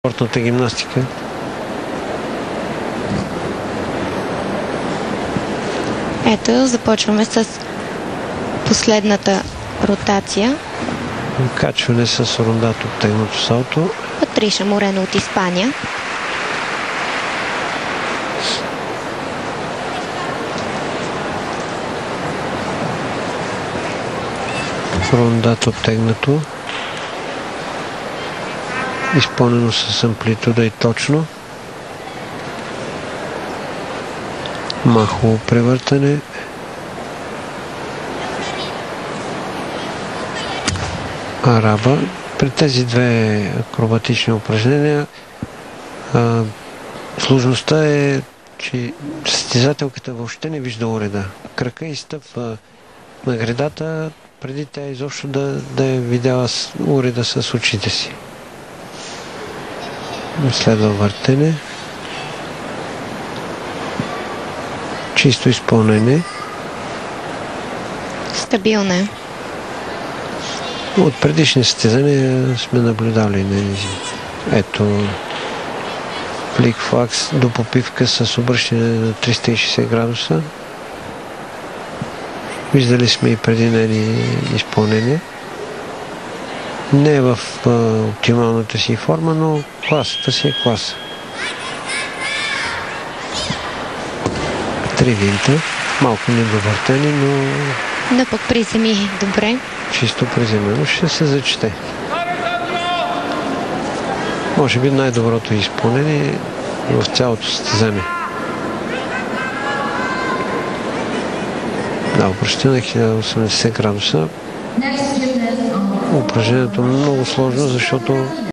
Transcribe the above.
Спортната гимнастика. Ето, започваме с последната ротация. Качване с рондато тегното салто. Патриша Морено от Испания. Рондато тегнато. Изпълнено с амплитуда и точно. Махово превъртане. Араба. При тези две акробатични упражнения сложността е, че състезателката въобще не вижда уреда. Крака изстъпва на гредата, преди тя изобщо да е видяла уреда с очите си. Следва въртене. Чисто изпълнение. Стабилна е. От предишни състезания сме наблюдали. Ето флик-флакс до попивка с обръщане на 360 градуса. Виждали сме и преди нейни изпълнение. Не е в оптималната си форма, но класата си е класа. Три винта. Малко недовъртени, Но пък приземи добре. Чисто приземено ще се зачете. Може би най-доброто изпълнение в цялото състезание. Да, обръщане на 1080 градуса. Упражнението е много сложно, защото